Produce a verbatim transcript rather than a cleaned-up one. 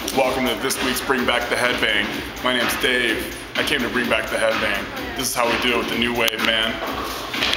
Welcome to this week's Bring Back the Headbang. My name's Dave. I came to bring back the headbang. This is how we do it with the new wave, man.